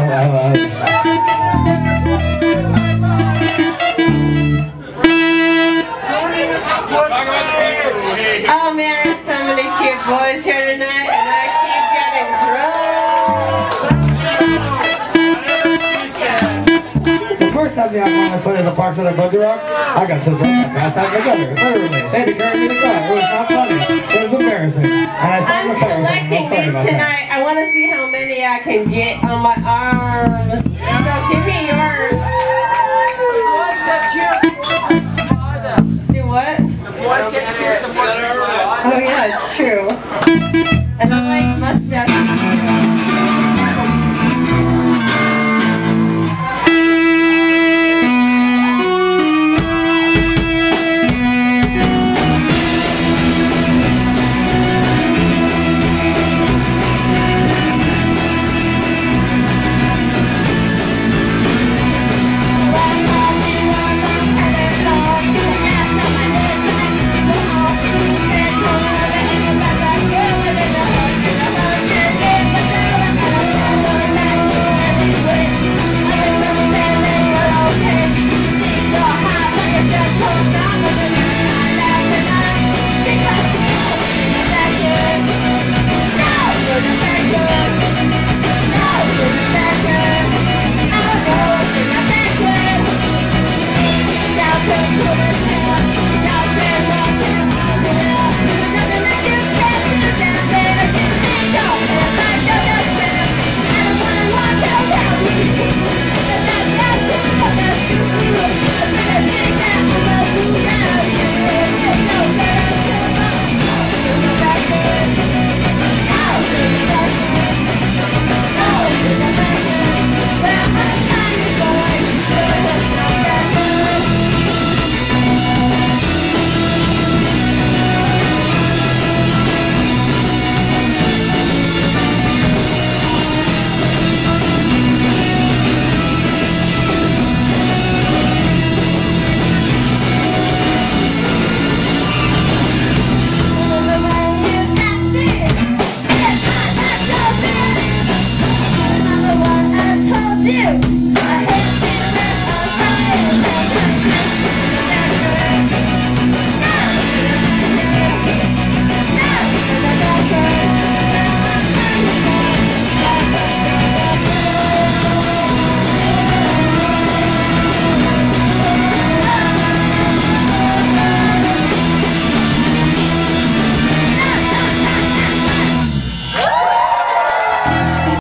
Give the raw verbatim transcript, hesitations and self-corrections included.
Oh man, there's so many cute boys here tonight, and I keep getting gross. The first time the Alcoholics played in the Park Center Boogie Rock, I got so drunk I passed out my gutter. Literally, they had to carry me to car. It was not funny. It was embarrassing. And I I'm collecting these tonight. I want to see how many I can get on my arm.